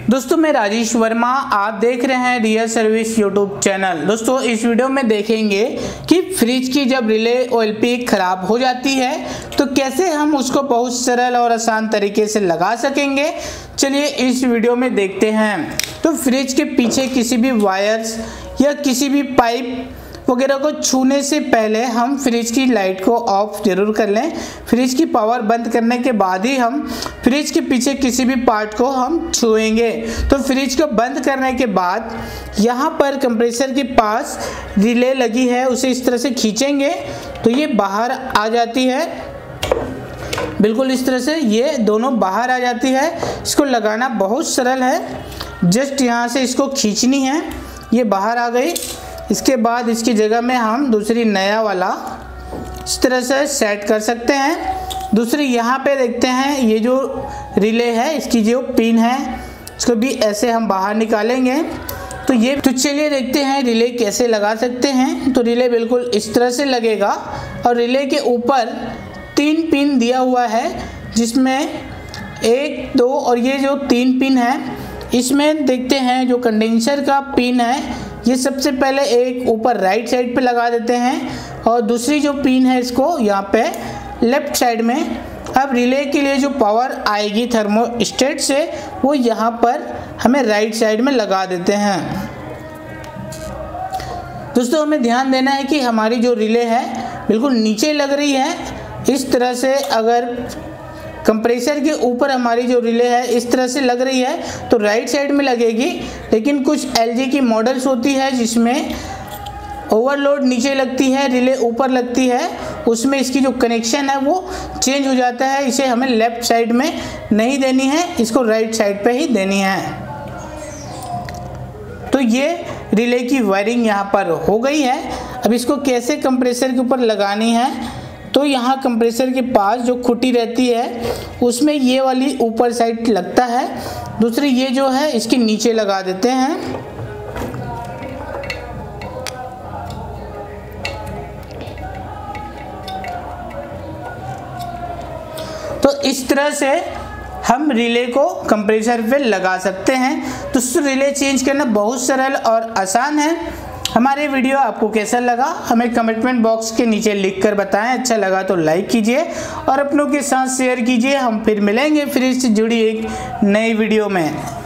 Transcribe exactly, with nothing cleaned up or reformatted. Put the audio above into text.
दोस्तों मैं राजेश वर्मा, आप देख रहे हैं रियल सर्विस यूट्यूब चैनल। दोस्तों इस वीडियो में देखेंगे कि फ्रिज की जब रिले ओएलपी खराब हो जाती है तो कैसे हम उसको बहुत सरल और आसान तरीके से लगा सकेंगे। चलिए इस वीडियो में देखते हैं। तो फ्रिज के पीछे किसी भी वायर्स या किसी भी पाइप वगैरह को छूने से पहले हम फ्रिज की लाइट को ऑफ जरूर कर लें। फ्रिज की पावर बंद करने के बाद ही हम फ्रिज के पीछे किसी भी पार्ट को हम छुएंगे। तो फ्रिज को बंद करने के बाद यहाँ पर कंप्रेसर के पास रिले लगी है, उसे इस तरह से खींचेंगे तो ये बाहर आ जाती है। बिल्कुल इस तरह से ये दोनों बाहर आ जाती है। इसको लगाना बहुत सरल है, जस्ट यहाँ से इसको खींचनी है, ये बाहर आ गई। इसके बाद इसकी जगह में हम दूसरी नया वाला इस तरह से सेट कर सकते हैं। दूसरी यहाँ पे देखते हैं, ये जो रिले है इसकी जो पिन है इसको भी ऐसे हम बाहर निकालेंगे। तो ये तो चलिए देखते हैं रिले कैसे लगा सकते हैं। तो रिले बिल्कुल इस तरह से लगेगा और रिले के ऊपर तीन पिन दिया हुआ है, जिसमें एक दो और ये जो तीन पिन है इसमें देखते हैं जो कंडेंसर का पिन है ये सबसे पहले एक ऊपर राइट साइड पे लगा देते हैं और दूसरी जो पिन है इसको यहाँ पे लेफ्ट साइड में। अब रिले के लिए जो पावर आएगी थर्मोस्टेट से वो यहाँ पर हमें राइट साइड में लगा देते हैं। दोस्तों हमें ध्यान देना है कि हमारी जो रिले है बिल्कुल नीचे लग रही है। इस तरह से अगर कंप्रेसर के ऊपर हमारी जो रिले है इस तरह से लग रही है तो राइट साइड में लगेगी, लेकिन कुछ एलजी की मॉडल्स होती है जिसमें ओवरलोड नीचे लगती है, रिले ऊपर लगती है, उसमें इसकी जो कनेक्शन है वो चेंज हो जाता है। इसे हमें लेफ्ट साइड में नहीं देनी है, इसको राइट साइड पे ही देनी है। तो ये रिले की वायरिंग यहाँ पर हो गई है। अब इसको कैसे कंप्रेसर के ऊपर लगानी है, तो यहाँ कंप्रेसर के पास जो खुटी रहती है उसमें ये वाली ऊपर साइड लगता है, दूसरी ये जो है इसके नीचे लगा देते हैं। तो इस तरह से हम रिले को कंप्रेसर पे लगा सकते हैं। तो रिले चेंज करना बहुत सरल और आसान है। हमारे वीडियो आपको कैसा लगा हमें कमेंट बॉक्स के नीचे लिख कर बताएं। अच्छा लगा तो लाइक कीजिए और अपनों के साथ शेयर कीजिए। हम फिर मिलेंगे फ्रिज से जुड़ी एक नई वीडियो में।